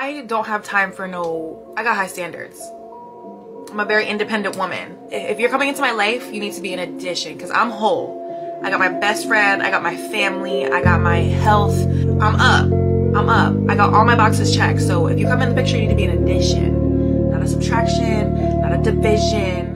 I don't have time for I got high standards. I'm a very independent woman. If you're coming into my life, you need to be an addition because I'm whole. I got my best friend, I got my family, I got my health. I'm up. I got all my boxes checked. So if you come in the picture, you need to be an addition, not a subtraction, not a division.